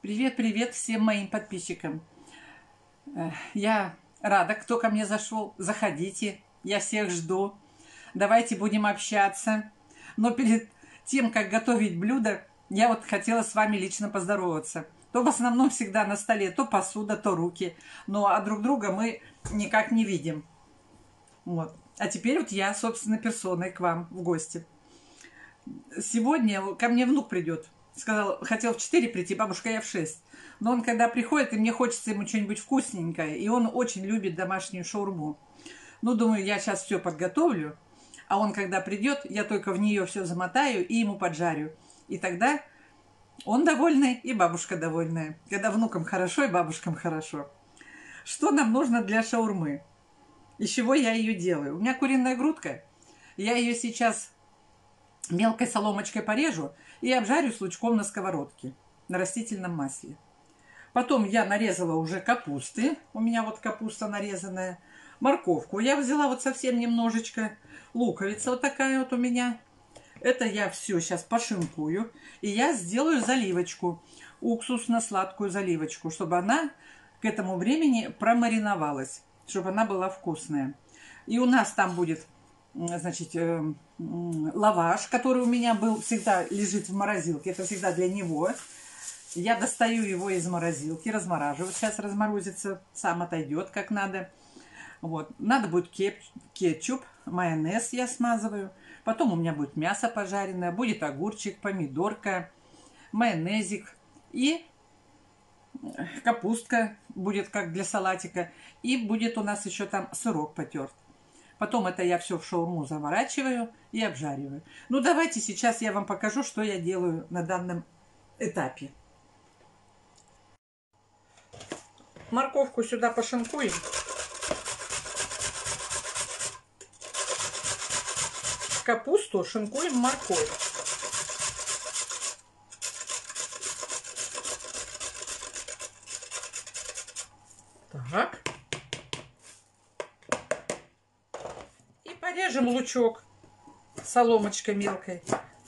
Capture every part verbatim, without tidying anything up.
Привет-привет всем моим подписчикам. Я рада, кто ко мне зашел. Заходите, я всех жду. Давайте будем общаться. Но перед тем, как готовить блюдо, я вот хотела с вами лично поздороваться. То в основном всегда на столе то посуда, то руки. Ну а друг друга мы никак не видим. Вот. А теперь вот я, собственно, персоной к вам в гости. Сегодня ко мне внук придет. Сказал, хотел в четыре прийти, бабушка, я в шесть. Но он когда приходит, и мне хочется ему что-нибудь вкусненькое, и он очень любит домашнюю шаурму. Ну, думаю, я сейчас все подготовлю, а он когда придет, я только в нее все замотаю и ему поджарю. И тогда он довольный, и бабушка довольная. Когда внукам хорошо, и бабушкам хорошо. Что нам нужно для шаурмы? Из чего я ее делаю? У меня куриная грудка. Я ее сейчас мелкой соломочкой порежу и обжарю с лучком на сковородке на растительном масле. Потом я нарезала уже капусты. У меня вот капуста нарезанная. Морковку я взяла вот совсем немножечко. Луковица вот такая вот у меня. Это я все сейчас пошинкую. И я сделаю заливочку. Уксусно-сладкую заливочку. Чтобы она к этому времени промариновалась. Чтобы она была вкусная. И у нас там будет, значит, э, лаваш, который у меня был, всегда лежит в морозилке. Это всегда для него. Я достаю его из морозилки, размораживаю. Сейчас разморозится, сам отойдет как надо. Вот. Надо будет кетчуп, майонез я смазываю. Потом у меня будет мясо пожаренное, будет огурчик, помидорка, майонезик и капустка будет как для салатика. И будет у нас еще там сырок потерт. Потом это я все в шаурму заворачиваю и обжариваю. Ну, давайте сейчас я вам покажу, что я делаю на данном этапе. Морковку сюда пошинкуем. Капусту шинкуем морковь. Так. И порежем лучок соломочкой мелкой.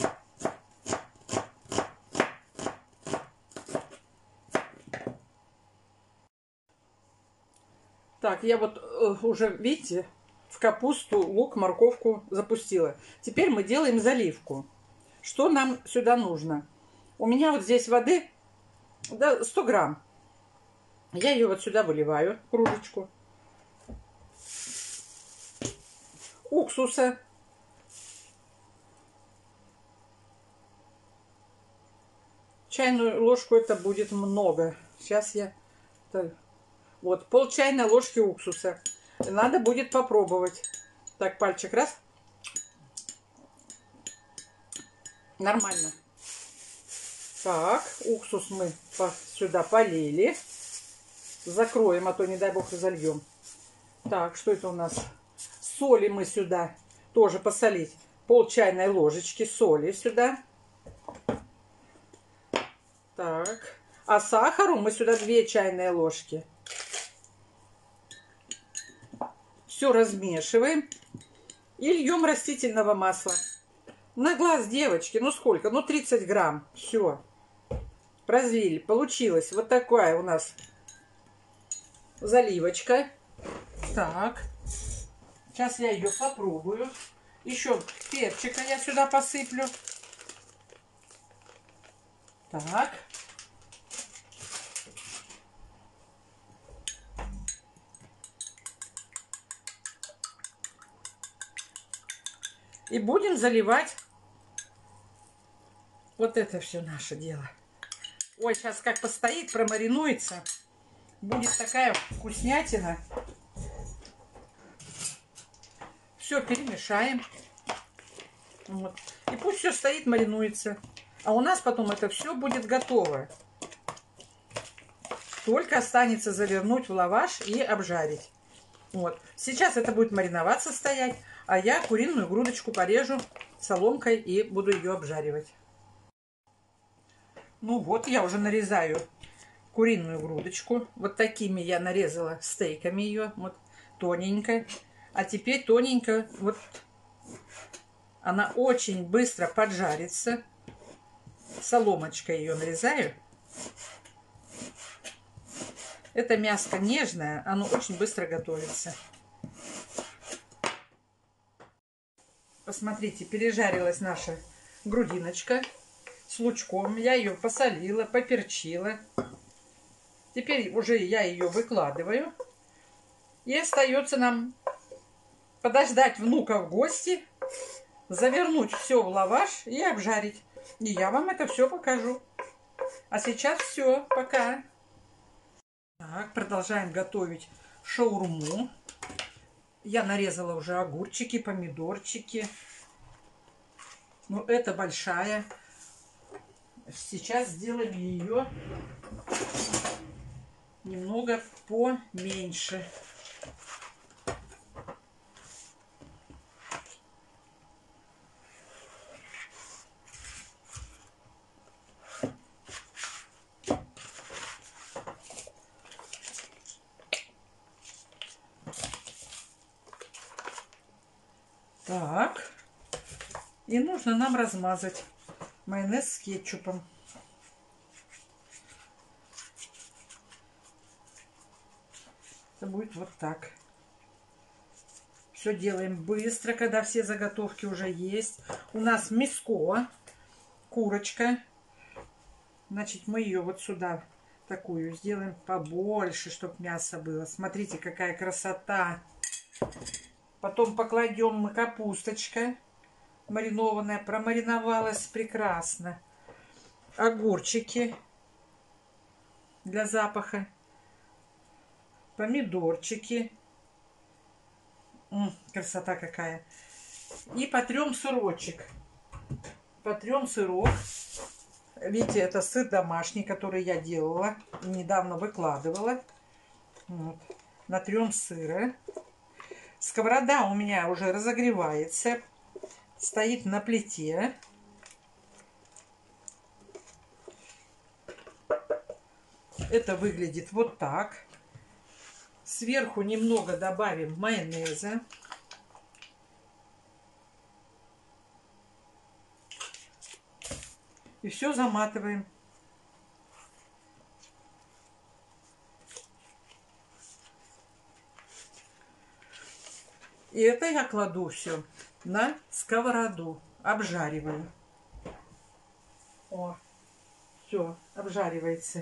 Так, я вот э, уже, видите, в капусту, лук, морковку запустила. Теперь мы делаем заливку. Что нам сюда нужно? У меня вот здесь воды, да, сто грамм. Я ее вот сюда выливаю, кружечку. Уксуса. Чайную ложку это будет много. Сейчас я... Вот, пол чайной ложки уксуса. Надо будет попробовать. Так, пальчик раз. Нормально. Так, уксус мы сюда полили. Закроем, а то, не дай бог, зальем. Так, что это у нас? Соли мы сюда тоже посолить. Пол чайной ложечки соли сюда. Так. А сахару мы сюда две чайные ложки. Все размешиваем. И льем растительного масла. На глаз, девочки. Ну сколько? Ну тридцать грамм. Все. Разлили. Получилась вот такая у нас заливочка. Так. Сейчас я ее попробую. Еще перчика я сюда посыплю. Так. И будем заливать вот это все наше дело. Ой, сейчас как постоит, промаринуется. Будет такая вкуснятина. Все перемешаем. Вот. И пусть все стоит, маринуется. А у нас потом это все будет готово. Только останется завернуть в лаваш и обжарить. Вот. Сейчас это будет мариноваться, стоять. А я куриную грудочку порежу соломкой и буду ее обжаривать. Ну вот, я уже нарезаю куриную грудочку. Вот такими я нарезала стейками ее. Вот тоненько. А теперь тоненько. Вот она очень быстро поджарится. Соломочкой ее нарезаю. Это мяско нежное, оно очень быстро готовится. Посмотрите, пережарилась наша грудиночка с лучком. Я ее посолила, поперчила. Теперь уже я ее выкладываю. И остается нам подождать внука в гости, завернуть все в лаваш и обжарить. И я вам это все покажу. А сейчас все, пока. Так, продолжаем готовить шаурму. Я нарезала уже огурчики, помидорчики. Ну, это большая. Сейчас сделаем ее немного поменьше. Так. И нужно нам размазать майонез с кетчупом. Это будет вот так. Все делаем быстро, когда все заготовки уже есть. У нас мяско, курочка. Значит, мы ее вот сюда такую сделаем побольше, чтобы мясо было. Смотрите, какая красота. Потом покладем мы капусточка маринованная, промариновалась прекрасно. Огурчики для запаха. Помидорчики. М, красота какая. И потрем сырочек. Потрем сырок. Видите, это сыр домашний, который я делала. Недавно выкладывала. Вот. Натрем сыра. Сковорода у меня уже разогревается. Стоит на плите. Это выглядит вот так. Сверху немного добавим майонеза. И все заматываем. И это я кладу все на сковороду. Обжариваю. О, все, обжаривается.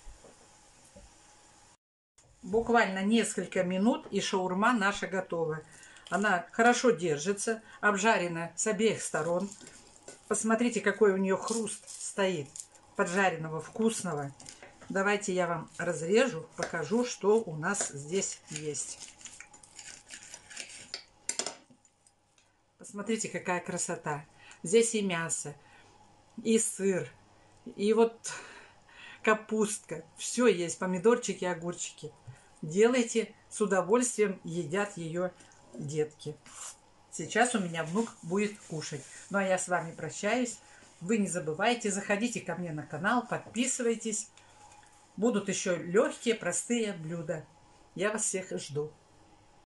Буквально несколько минут, и шаурма наша готова. Она хорошо держится, обжарена с обеих сторон. Посмотрите, какой у нее хруст стоит. Поджаренного, вкусного. Давайте я вам разрежу, покажу, что у нас здесь есть. Посмотрите, какая красота. Здесь и мясо, и сыр, и вот капустка. Все есть, помидорчики, огурчики. Делайте, с удовольствием едят ее детки. Сейчас у меня внук будет кушать. Ну а я с вами прощаюсь. Вы не забывайте, заходите ко мне на канал, подписывайтесь. Будут еще легкие, простые блюда. Я вас всех жду.